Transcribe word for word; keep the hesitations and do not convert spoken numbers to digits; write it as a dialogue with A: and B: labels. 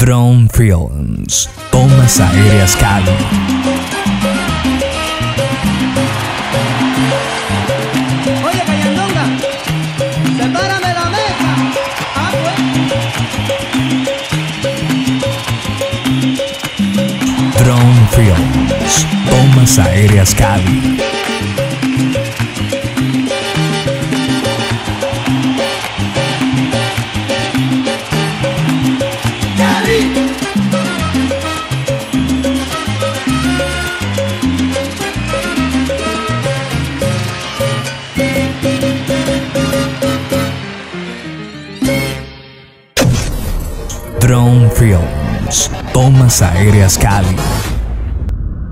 A: Drone Films, Tomas Aéreas Cali.
B: Oye, Cayandonga, sepárame la mesa. Ah, pues.
A: Drone Films, Tomas Aéreas Cali. Drone Films, Tomas Aéreas Cali.